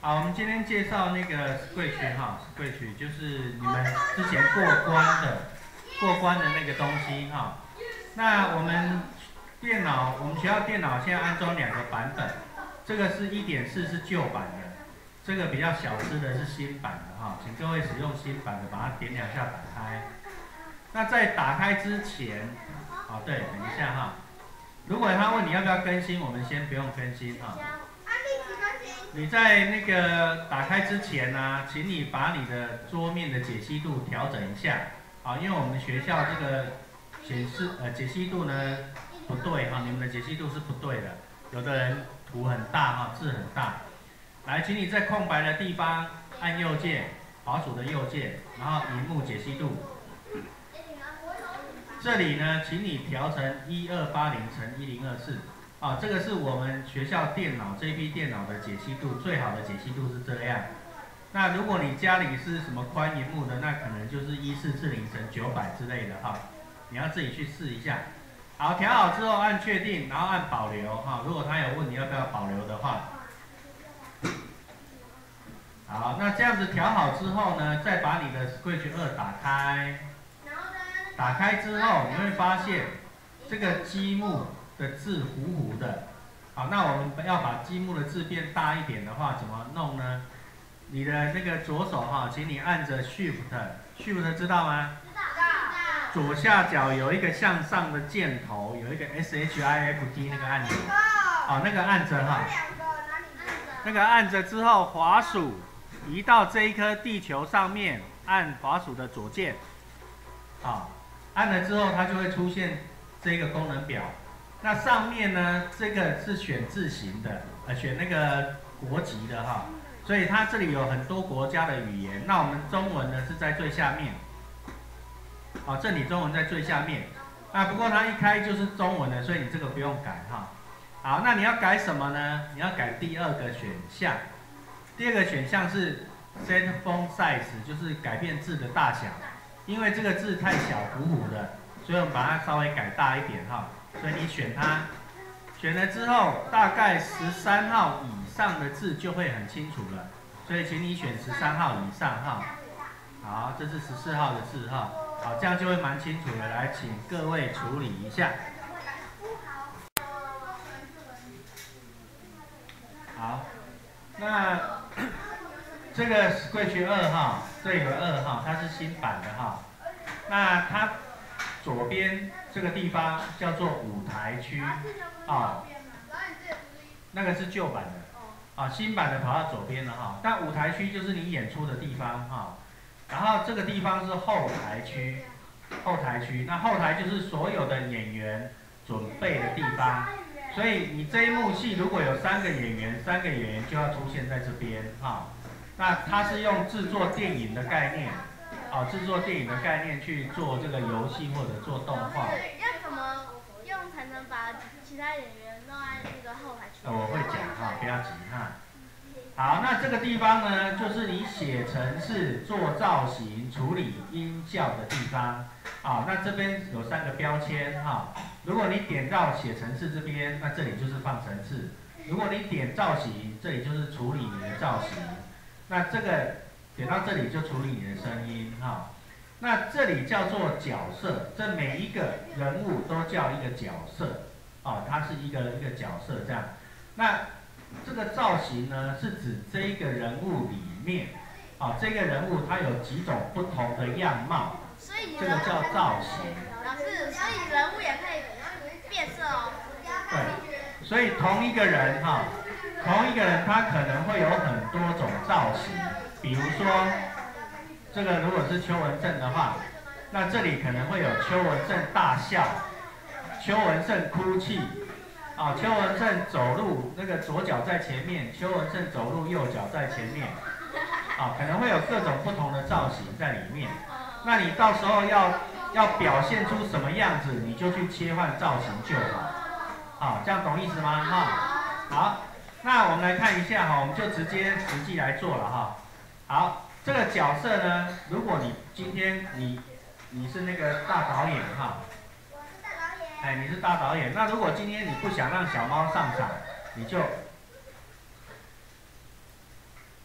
好，我们今天介绍那个 Scratch 哈，Scratch 就是你们之前过关的那个东西哈。那我们学校电脑现在安装2个版本，这个是1.4是旧版的，这个比较小只的是新版的哈，请各位使用新版的，把它点2下打开。那在打开之前，对，等一下哈。如果他问你要不要更新，我们先不用更新哈。你在那个打开之前呢，请你把你的桌面的解析度调整一下，因为我们学校这个解析度呢不对哈，你们的解析度是不对的，有的人图很大哈，字很大。来，请你在空白的地方按右键，滑鼠的右键，然后萤幕解析度。这里呢，请你调成1280×1024。这个是我们学校电脑这批电脑的解析度，最好的解析度是这样。那如果你家里是什么宽萤幕的，那可能就是1440×900之类的哈，你要自己去试一下。好，调好之后按确定，然后按保留哈。如果他有问你要不要保留的话，好，那这样子调好之后呢，再把你的 Scratch 2打开。打开之后，你会发现这个积木的字糊糊的，好，那我们要把积木的字变大一点的话，怎么弄呢？你的那个左手哈，请你按着 Shift 知道吗？知道。左下角有一个向上的箭头，有一个 SHIFT 那个按钮，那个按着哈。那个按着之后，滑鼠移到这一颗地球上面，按滑鼠的左键，按了之后它就会出现这个功能表。那上面呢，这个是选字型的，选那个国籍的哈，所以它这里有很多国家的语言。那我们中文呢是在最下面，这里中文在最下面。不过它一开就是中文的，所以你这个不用改哈。好，那你要改什么呢？你要改第2个选项。第2个选项是 Set Font Size， 就是改变字的大小。因为这个字太小糊糊的，所以我们把它稍微改大一点哈。所以你选它，选了之后，大概13号以上的字就会很清楚了。所以请你选13号以上哈。好，这是14号的字哈。好，这样就会蛮清楚的。来，请各位处理一下。好，那这个 Scratch 2哈，这里有2哈，它是新版的哈。那它左边这个地方叫做舞台区，那个是旧版的，新版的跑到左边了哈。但舞台区就是你演出的地方哈。然后这个地方是后台区，那后台就是所有的演员准备的地方。所以你这一幕戏如果有3个演员，3个演员就要出现在这边哈。那它是用制作电影的概念，制作电影的概念去做这个游戏或者做动画。 要怎么用才能把其他演员弄在那个后台区？ 我会讲哈，不要急哈。好，那这个地方呢，就是你写程式、做造型、处理音效的地方。那这边有3个标签哈。如果你点到写程式这边，那这里就是放程式；如果你点造型，这里就是处理你的造型。那这个点到这里就处理你的声音哈。那这里叫做角色，这每一个人物都叫一个角色，它是一个角色这样。那这个造型呢，是指这一个人物里面，这个人物它有几种不同的样貌，这个叫造型。 老师，所以人物也可以变色哦。 对，所以同一个人他可能会有很多种造型，比如说这个如果是邱文正的话，那这里可能会有邱文正大笑，邱文正哭泣。邱文正走路那个左脚在前面，邱文正走路右脚在前面，可能会有各种不同的造型在里面。那你到时候要表现出什么样子，你就去切换造型就好。这样懂意思吗？好，那我们来看一下哈，我们就直接实际来做了哈。好，这个角色呢，如果你今天你是那个大导演哈。你是大导演。那如果今天你不想让小猫上场，你就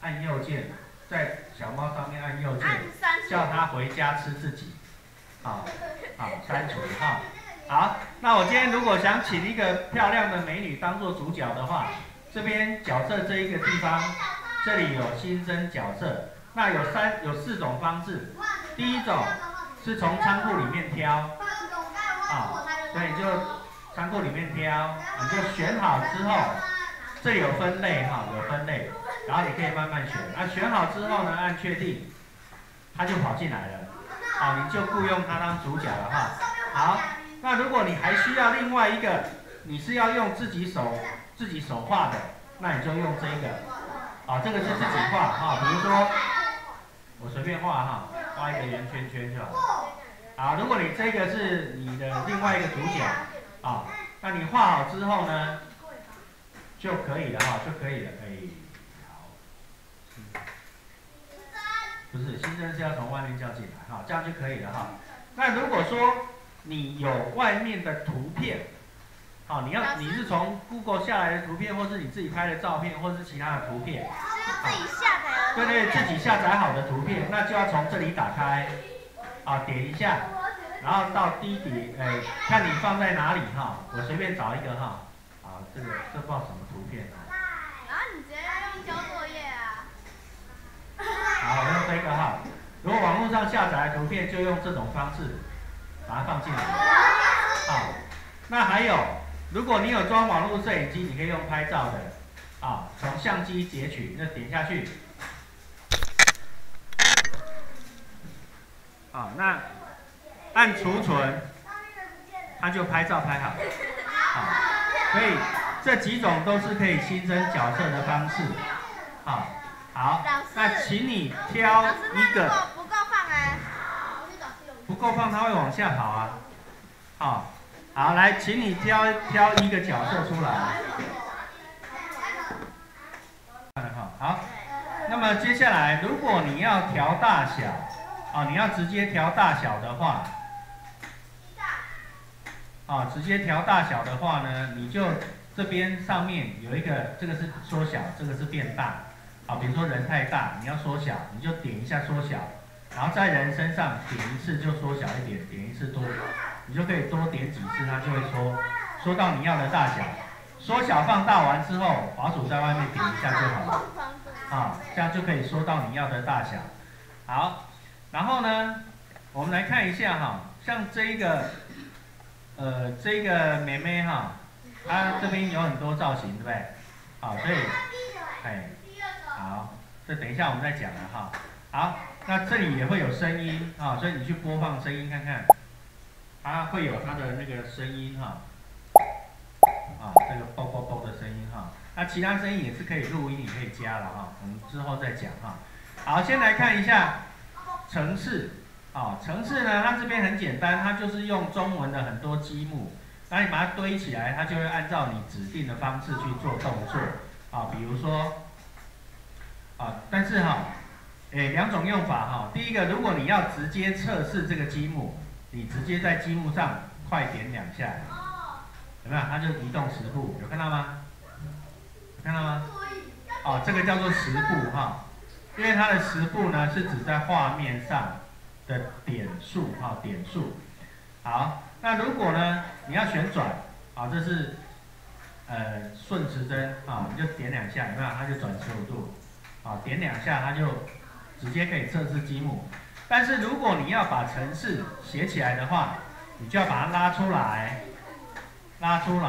按右键，在小猫上面按右键，叫它回家吃自己。好，删除哈。好，那我今天如果想请一个漂亮的美女当做主角的话，这边角色这一个地方，这里有新增角色。那有4种方式。第一种是从仓库里面挑，所以就仓库里面挑，你就选好之后，这里有分类哈，有分类，然后你可以慢慢选。那选好之后呢，按确定，它就跑进来了。你就雇佣它当主角了哈。好，那如果你还需要另外一个，你是要用自己手画的，那你就用这个。这个是自己画哈，比如说我随便画哈，画一个圆圈圈就好。好，如果你这个是你的另外一个主角，那你画好之后呢，就可以了哈，就可以了。好。不是，新增是要从外面叫进来哈，这样就可以了哈。那如果说你有外面的图片，你是从 Google 下来的图片，或是你自己拍的照片，或是其他的图片， 自己下载的。 对，自己下载好的图片，那就要从这里打开，点一下，然后到低底，看你放在哪里哈，我随便找一个哈，这不知道什么图片。 然后你直接用交作业啊。 好，我用这个哈。如果网络上下载的图片，就用这种方式把它放进来。好，那还有，如果你有装网络摄影机，你可以用拍照的，从相机截取，那点下去。那按储存，它就拍照拍好。所以这几种都是可以新增角色的方式。好，那请你挑一个。 不够放不够放，它会往下跑啊。好，来，请你挑一个角色出来。好，那么接下来，如果你要调大小，你要直接调大小的话，直接调大小的话呢，你就这边上面有一个，这个是缩小，这个是变大。比如说人太大，你要缩小，你就点一下缩小，然后在人身上点一次就缩小一点，点一次多，你就可以多点几次，它就会缩到你要的大小。缩小放大完之后，滑鼠在外面点一下就好了，这样就可以缩到你要的大小。好，然后呢，我们来看一下哈，像这个妹妹哈，她这边有很多造型，对不对？所以，好，这等一下我们再讲了哈。好，那这里也会有声音所以你去播放声音看看，它会有它的那个声音这个啵啵啵的声音那其他声音也是可以录音，你可以加了我们之后再讲好，先来看一下程式程式呢，它这边很简单，它就是用中文的很多积木，那你把它堆起来，它就会按照你指定的方式去做动作比如说但是2种用法第一个，如果你要直接测试这个积木，你直接在积木上快点2下，有没有？它就移动10步，有看到吗？看到吗？这个叫做10步因为它的10步呢是指在画面上的点数点数。好，那如果呢你要旋转这是顺时针你就点2下，有没有？它就转15度。点2下，它就直接可以测试积木。但是如果你要把程式写起来的话，你就要把它拉出来，拉出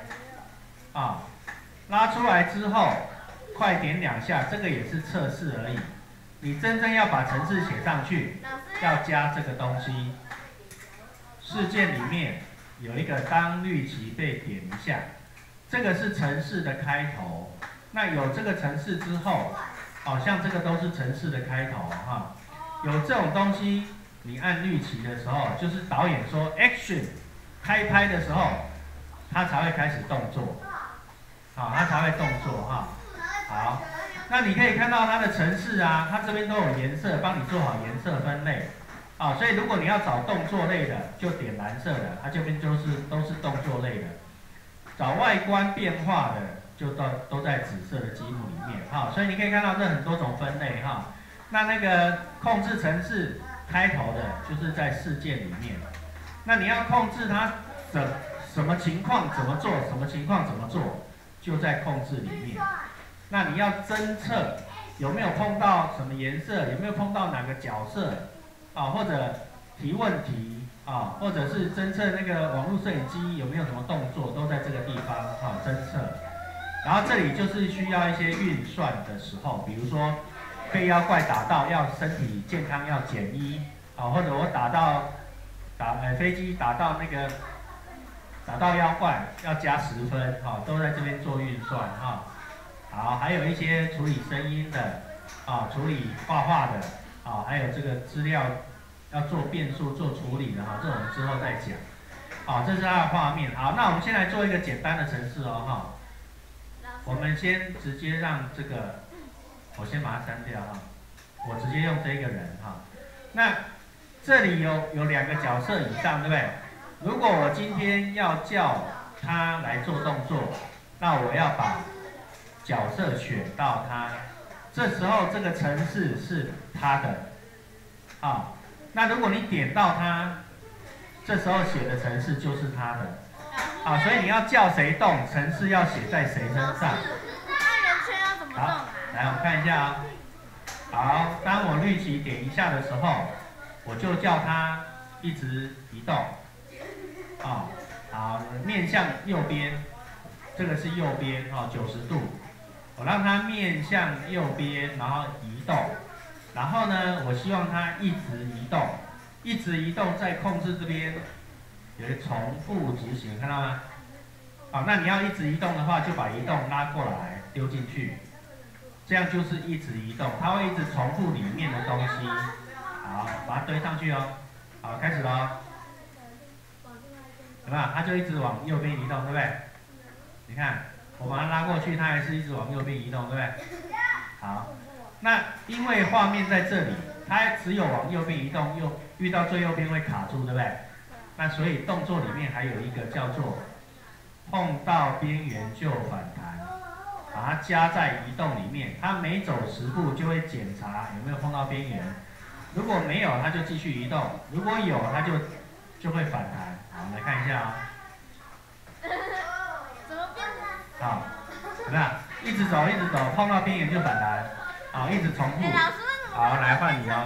来之后，快点2下，这个也是测试而已。你真正要把程式写上去，要加这个东西。事件里面有一个当绿旗被点一下，这个是程式的开头。那有这个程式之后，像这个都是程式的开头有这种东西，你按绿旗的时候，就是导演说 action 开拍的时候，它才会开始动作，它才会动作好，那你可以看到它的程式它这边都有颜色，帮你做好颜色分类所以如果你要找动作类的，就点蓝色的，它这边都是动作类的。找外观变化的， 都在紫色的积木里面哈，所以你可以看到这很多种分类哈。那个控制程式开头的就是在事件里面，那你要控制它什么情况怎么做，什么情况怎么做，就在控制里面。那你要侦测有没有碰到什么颜色，有没有碰到哪个角色啊，或者提问题啊，或者是侦测那个网络摄影机有没有什么动作，都在这个地方啊侦测。然后这里就是需要一些运算的时候，比如说被妖怪打到要身体健康要减1啊，或者我飞机打到妖怪要加10分哈，都在这边做运算哈。好，还有一些处理声音的啊，处理画画的啊，还有这个资料要做变数做处理的哈，这我们之后再讲。好，这是它的画面。好，那我们先来做一个简单的程式哦哈。我们先直接让这个，我先把它删掉哈。我直接用这个人哈。那这里有2个角色以上，对不对？如果我今天要叫他来做动作，那我要把角色选到他，这时候这个程式是他的，啊，那如果你点到他，这时候写的程式就是他的，啊，所以你要叫谁动，程式要写在谁身上。 那圆圈要怎么动啊？ 来，我们看一下啊。好，当我绿旗点一下的时候，我就叫他一直移动，啊，好，面向右边，这个是右边哦，90度。我让它面向右边，然后移动，然后呢，我希望它一直移动，一直移动，在控制这边有一个重复执行，看到吗？好，那你要一直移动的话，就把移动拉过来丢进去，这样就是一直移动，它会一直重复里面的东西。好，把它堆上去哦。好，开始喽。有没有？它就一直往右边移动，对不对？你看。我把它拉过去，它还是一直往右边移动，对不对？好，那因为画面在这里，它只有往右边移动，遇到最右边会卡住，对不对？那所以动作里面还有一个叫做碰到边缘就反弹，把它加在移动里面，它每走10步就会检查有没有碰到边缘，如果没有，它就继续移动；如果有，它就会反弹。好，我们来看一下啊。好，怎么样？一直走，一直走，碰到边缘就反弹。好，一直重复。好，来换你哦。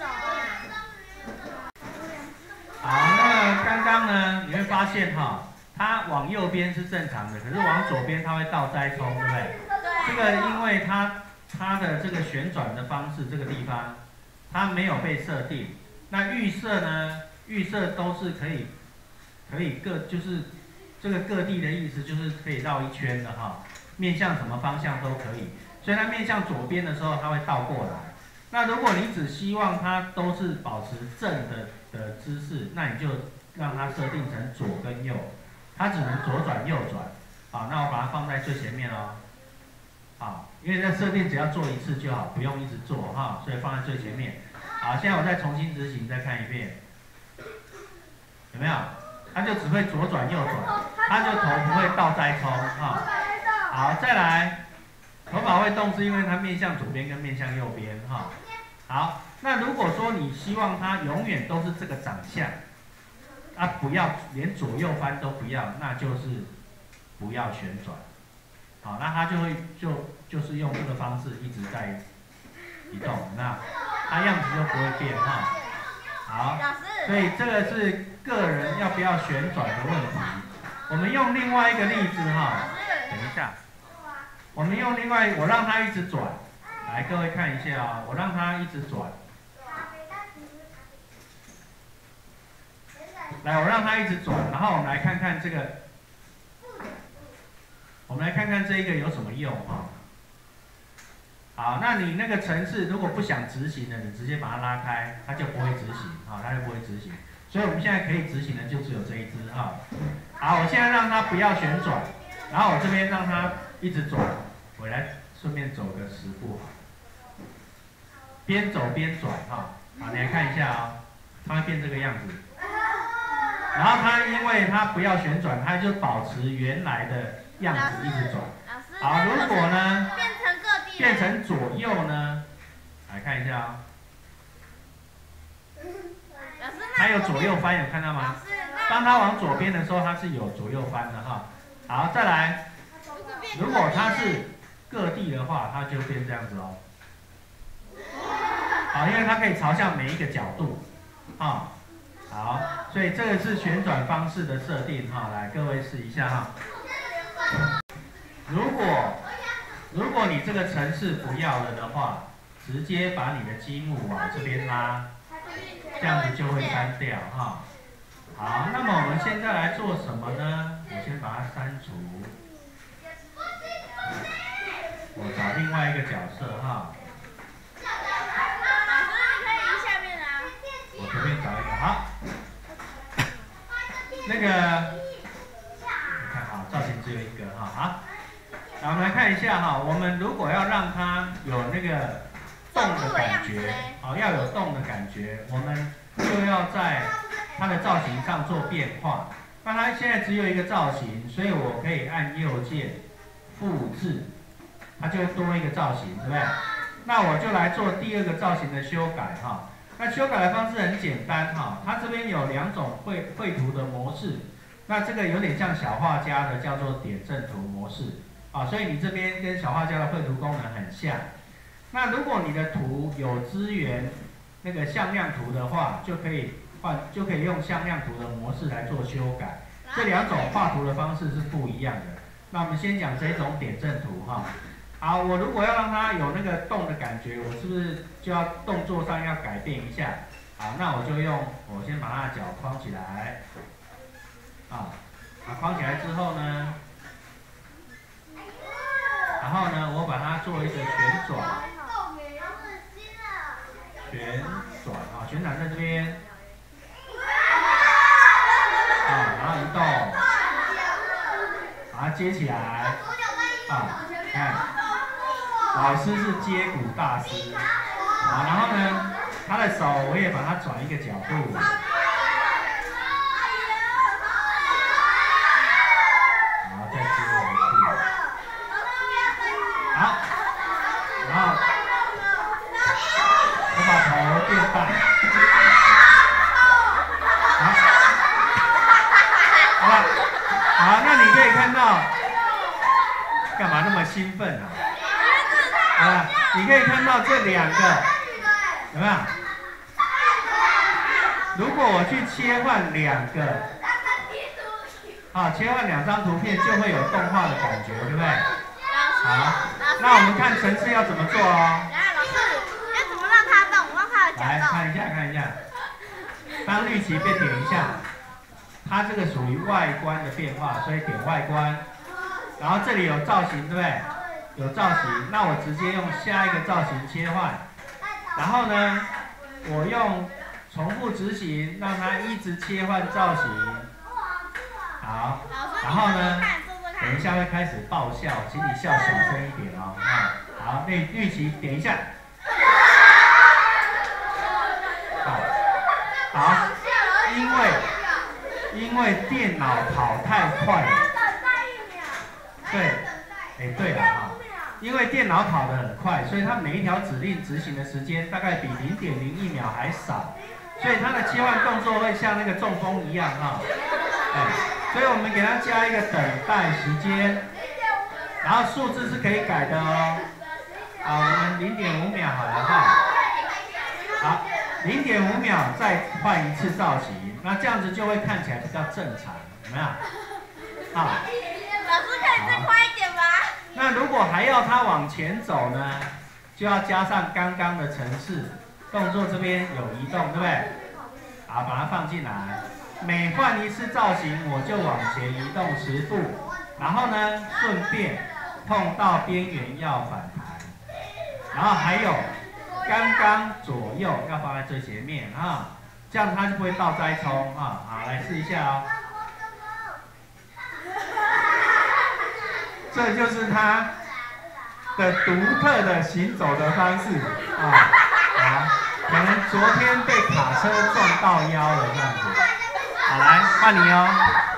好，那刚刚呢，你会发现哈，它往右边是正常的，可是往左边它会倒栽葱，对不对？这个因为它的这个旋转的方式，这个地方它没有被设定。那预设呢？预设都是可以就是这个各地的意思就是可以绕一圈的哈，面向什么方向都可以。所以它面向左边的时候，它会倒过来。那如果你只希望它都是保持正的姿势，那你就让它设定成左跟右，它只能左转右转。好，那我把它放在最前面哦。好，因为这设定只要做一次就好，不用一直做哈，所以放在最前面。好，现在我再重新执行，再看一遍，有没有？它就只会左转右转，它就头不会倒栽葱哈。好，再来，头发会动是因为它面向左边跟面向右边哈。好，那如果说你希望它永远都是这个长相，啊不要连左右翻都不要，那就是不要旋转。好，那它就会就是用这个方式一直在移动，那它样子就不会变哈。好，所以这个是个人要不要旋转的问题。我们用另外一个例子哈，等一下，我们用我让它一直转，来各位看一下啊，我让它一直转，来我让它一直转，然后我们来看看这个，我们来看看这一个有什么用哈。好，那你那个程式如果不想执行的，你直接把它拉开，它就不会执行，好，它就不会执行。所以我们现在可以执行的就只有这一只哈。好，我现在让它不要旋转，然后我这边让它一直转，我来顺便走个10步，边走边转哈。好，你来看一下啊，它会变这个样子。然后它因为它不要旋转，它就保持原来的样子一直转。 老师， 好，如果呢变成各地， 变成左右呢？来看一下啊、它有左右翻，有看到吗？当它往左边的时候，它是有左右翻的哈。好，再来，如果它是各地的话，它就变这样子哦。好，因为它可以朝向每一个角度，啊，好，所以这个是旋转方式的设定哈。来，各位试一下哈。如果你这个程式不要了的话，直接把你的积木往这边拉，这样子就会删掉哈。好，那么我们现在来做什么呢？我先把它删除，我找另外一个角色哈。我随便找一个，好。那个，你看哈，造型只有一个哈，好。那我们来看一下哈，我们如果要让它有那个动的感觉，好，要有动的感觉，我们就要在它的造型上做变化。那它现在只有一个造型，所以我可以按右键复制，它就会多一个造型，对不对？那我就来做第二个造型的修改哈。那修改的方式很简单哈，它这边有2种绘图的模式，那这个有点像小画家的叫做点阵图模式啊，所以你这边跟小画家的绘图功能很像。那如果你的图有支援那个向量图的话，就可以用向量图的模式来做修改。这2种画图的方式是不一样的。那我们先讲这种点阵图哈。好，我如果要让它有那个动的感觉，我是不是就要动作上要改变一下？好，那我先把它的脚框起来，啊，框起来之后呢，然后呢，我把它做一个旋转，旋转在这边，然后移动，把它接起来，看。老师是接骨大师，然后呢，他的手我也把它转一个角度，然后再接回去，好，然后我把头变大，好，那你可以看到，干嘛那么兴奋啊？你可以看到这2个，有没有？如果我去切换2个，切换2张图片就会有动画的感觉，对不对？好，那我们看程式要怎么做哦。 老师，要怎么让它动？让它有角度。 来看一下，当绿旗被点一下，它这个属于外观的变化，所以点外观。然后这里有造型，对不对？有造型，那我直接用下一个造型切换，然后呢，我用重复执行，让它一直切换造型。好，然后呢，等一下会开始爆笑，请你笑小声一点哦。好，绿旗点一下。好，因为电脑跑太快了。对，对了哈。因为电脑跑得很快，所以它每一条指令执行的时间大概比0.01秒还少，所以它的切换动作会像那个中风一样哈。所以我们给它加一个等待时间，然后数字是可以改的哦。我们0.5秒好了哈。好，0.5秒再换一次造型，那这样子就会看起来比较正常，有没有？好。 老师可以再快一点吗？ 那如果还要它往前走呢，就要加上刚刚的程式动作，这边有移动，对不对？好，把它放进来。每换一次造型，我就往前移动10步，然后呢，顺便碰到边缘要反弹，然后还有刚刚左右要放在最前面啊，这样它就不会倒栽葱啊。好，来试一下哦。这就是它的独特的行走的方式啊！可能昨天被卡车撞到腰了这样子。好，来换你哦。